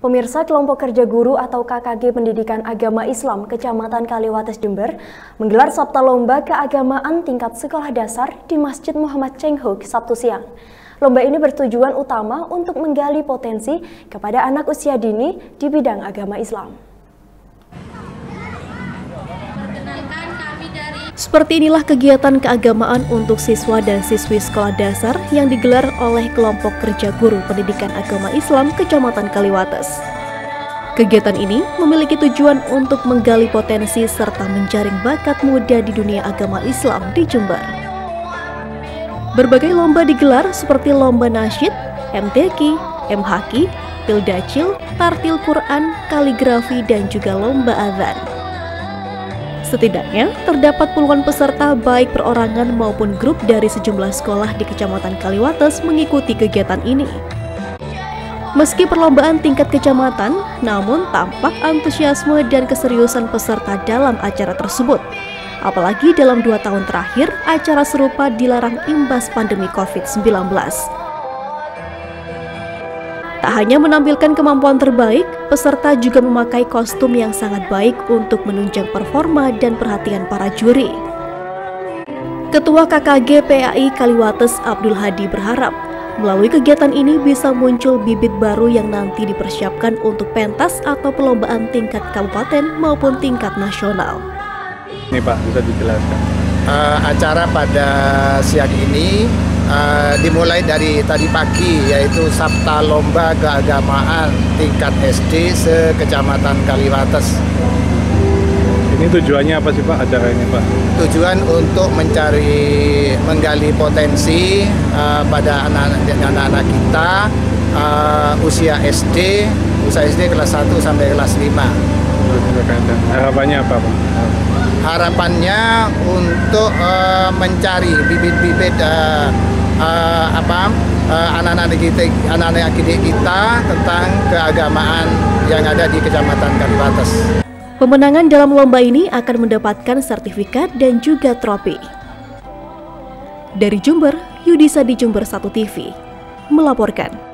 Pemirsa, kelompok kerja guru atau KKG Pendidikan Agama Islam Kecamatan Kaliwates, Jember menggelar Sabta Lomba Keagamaan tingkat sekolah dasar di Masjid Muhammad Cenghuk Sabtu siang. Lomba ini bertujuan utama untuk menggali potensi kepada anak usia dini di bidang agama Islam. Seperti inilah kegiatan keagamaan untuk siswa dan siswi sekolah dasar yang digelar oleh kelompok kerja guru pendidikan agama Islam Kecamatan Kaliwates. Kegiatan ini memiliki tujuan untuk menggali potensi serta menjaring bakat muda di dunia agama Islam di Jember. Berbagai lomba digelar seperti lomba nasyid, MTQ, MHQ, Pildacil, Tartil Quran, kaligrafi, dan juga lomba adzan. Setidaknya, terdapat puluhan peserta baik perorangan maupun grup dari sejumlah sekolah di Kecamatan Kaliwates mengikuti kegiatan ini. Meski perlombaan tingkat kecamatan, namun tampak antusiasme dan keseriusan peserta dalam acara tersebut. Apalagi dalam 2 tahun terakhir, acara serupa dilarang imbas pandemi COVID-19. Tak hanya menampilkan kemampuan terbaik, peserta juga memakai kostum yang sangat baik untuk menunjang performa dan perhatian para juri. Ketua KKG PAI Kaliwates Abdul Hadi berharap, melalui kegiatan ini bisa muncul bibit baru yang nanti dipersiapkan untuk pentas atau perlombaan tingkat kabupaten maupun tingkat nasional. Ini Pak, bisa dijelaskan? Acara pada siang ini dimulai dari tadi pagi, yaitu Sabta Lomba Keagamaan tingkat SD se-Kecamatan Kaliwates. Ini tujuannya apa sih Pak acara ini Pak? Tujuan untuk menggali potensi pada anak-anak kita usia SD kelas 1 sampai kelas 5. Harapannya apa Pak? Harapannya untuk mencari bibit-bibit anak-anak didik kita tentang keagamaan yang ada di Kecamatan Kaliwates. Pemenangan dalam lomba ini akan mendapatkan sertifikat dan juga trofi. Dari Jember, Yudisa di Jember 1 TV melaporkan.